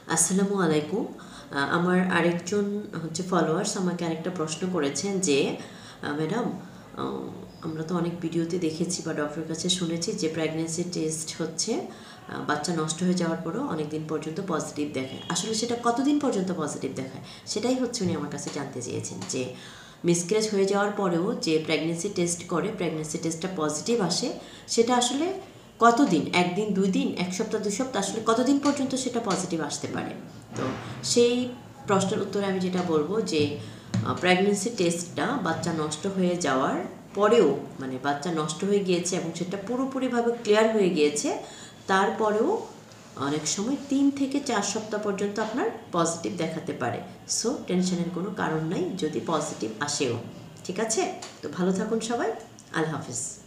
আসসালামু আলাইকুম। আমার আরেকজন ফলোয়ার্স আমাকে আরেকটা প্রশ্ন করেছেন যে ম্যাডাম, আমরা তো অনেক ভিডিওতে দেখেছি বা ডক্টরের কাছে শুনেছি যে প্রেগন্যান্সি টেস্ট হচ্ছে বাচ্চা নষ্ট হয়ে যাওয়ার পরও অনেক দিন পর্যন্ত পজিটিভ দেখায়। আসলে সেটা কতদিন পর্যন্ত পজিটিভ দেখায় সেটাই হচ্ছে উনি আমার কাছে জানতে চেয়েছেন যে মিসক্যারেজ হয়ে যাওয়ার পরেও যে প্রেগন্যান্সি টেস্ট করে, প্রেগন্যান্সি টেস্টটা পজিটিভ আসে, সেটা আসলে কতদিন, একদিন, 2 দিন, 1 সপ্তাহ, 2 সপ্তাহ, আসলে কতদিন পর্যন্ত সেটা পজিটিভ আসতে পারে? তো সেই প্রশ্নের উত্তরে আমি যেটা বলবো যে প্রেগন্যান্সি টেস্টটা বাচ্চা নষ্ট হয়ে যাওয়ার পরেও, মানে বাচ্চা নষ্ট হয়ে গিয়েছে এবং সেটা পুরোপুরিভাবে ক্লিয়ার হয়ে গিয়েছে, তারপরেও অনেক সময় 3 থেকে 4 সপ্তাহ পর্যন্ত আপনার পজিটিভ দেখাতে পারে। সো টেনশনের কোনো কারণ নাই যদি পজিটিভ আসেও। ঠিক আছে? তো ভালো থাকুন সবাই। আল্লাহ হাফিজ।